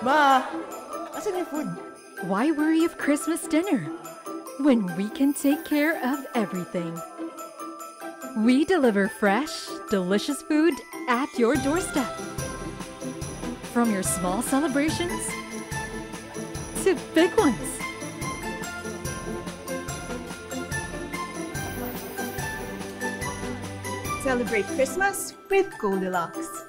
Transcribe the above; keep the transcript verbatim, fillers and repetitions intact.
Ma! Asan yung food? Why worry of Christmas dinner when we can take care of everything? We deliver fresh, delicious food at your doorstep. From your small celebrations to big ones. Celebrate Christmas with Goldilocks.